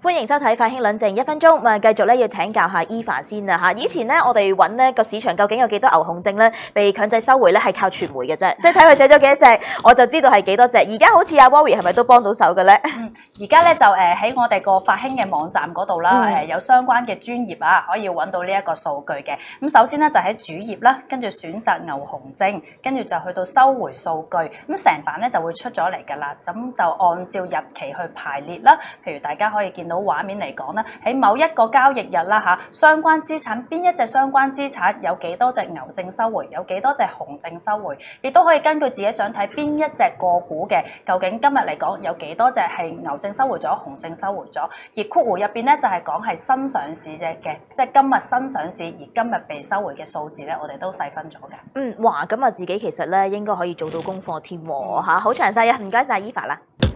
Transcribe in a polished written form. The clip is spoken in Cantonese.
歡迎收睇快興論證1分鐘，咁啊繼續咧要請教下 Eva 先啦嚇。以前咧我哋揾呢個市場究竟有幾多牛熊證咧被強制收回咧係靠傳媒嘅啫，即係睇佢寫咗幾多隻，我就知道係幾多隻。而家好似阿 Worry 係咪都幫到手嘅咧？ 而家咧就喺我哋個法興嘅網站嗰度啦，有相關嘅專頁啊，可以揾到呢一個數據嘅。咁首先咧就喺主頁啦，跟住選擇牛熊證，跟住就去到收回數據，咁成版咧就會出咗嚟㗎啦。咁就按照日期去排列啦。譬如大家可以見到畫面嚟講啦，喺某一個交易日啦嚇，相關資產邊一隻相關資產有幾多隻牛證收回，有幾多隻熊證收回，亦都可以根據自己想睇邊一隻個股嘅，究竟今日嚟講有幾多隻係牛證收回咗，熊證收回咗。而括弧入邊咧就係講係新上市嘅，即係今日新上市而今日被收回嘅數字咧，我哋都細分咗嘅。 哇！咁啊自己其實咧應該可以做到功課添喎嚇，好詳細啊！唔該晒 Eva 啦。